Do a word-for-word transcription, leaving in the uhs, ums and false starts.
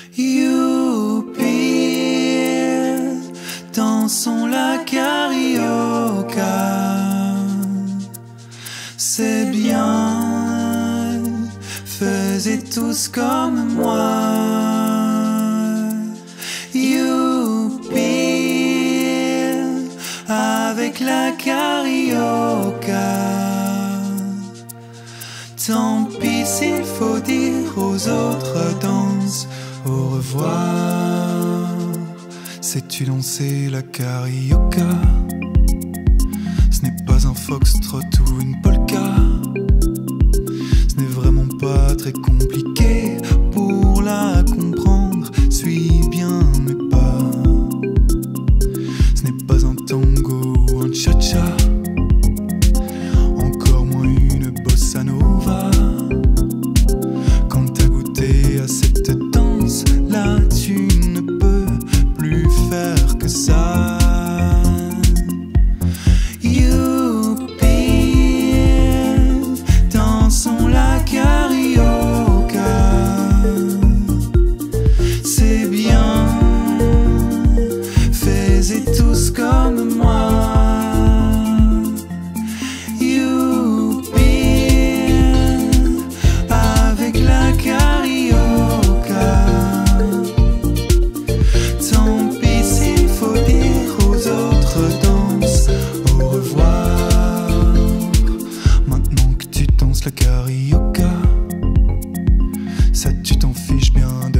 Youpi, dansons la carioca. C'est bien, faisez tous comme moi. Youpi, avec la carioca. Tant pis s'il faut dire aux autres danse au revoir. Sais-tu danser la carioca? Ce n'est pas un foxtrot ou une polka. Ce n'est vraiment pas très compliqué. Pour la comprendre, suis bien mes pas. Ce n'est pas un tango ou un cha-cha, encore moins une bossa nova. Quand t'as goûté à cette danse, là tu ne peux plus faire que ça. Tous comme moi. Youpi, avec la carioca. Tant pis s'il faut dire aux autres danse au revoir. Maintenant que tu danses la carioca, ça tu t'en fiches bien de